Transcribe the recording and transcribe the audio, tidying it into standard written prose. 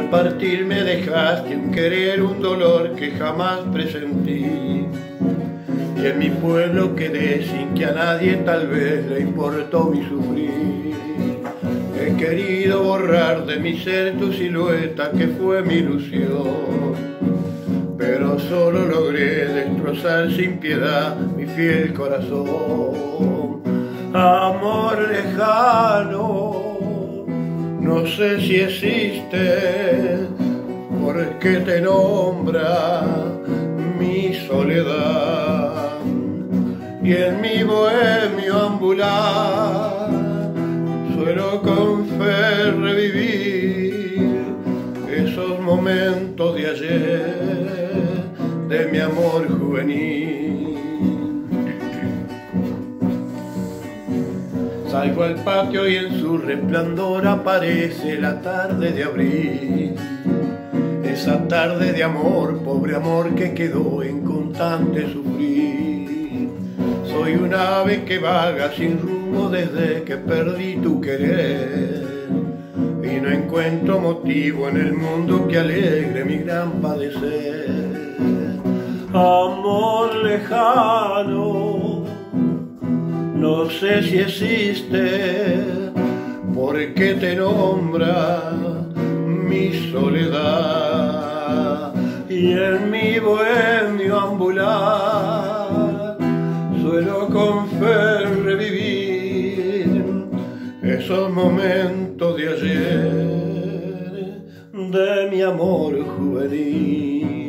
partir me dejaste un querer, un dolor que jamás presentí. Y en mi pueblo quedé sin que a nadie tal vez le importó mi sufrir. He querido borrar de mi ser tu silueta que fue mi ilusión, pero solo logré destrozar sin piedad mi fiel corazón. Amor lejano, no sé si existe, porque te nombra mi soledad. Y en mi bohemio ambular suelo con fe revivir esos momentos de ayer, de mi amor juvenil. Salgo al patio y en su resplandor aparece la tarde de abril. Esa tarde de amor, pobre amor que quedó en constante sufrir. Soy un ave que vaga sin rumbo desde que perdí tu querer, y no encuentro motivo en el mundo que alegre mi gran padecer. Amor lejano, no sé si existe, porque te nombra mi soledad. Y en mi bohemio ambular suelo con fe revivir esos momentos de ayer, de mi amor juvenil.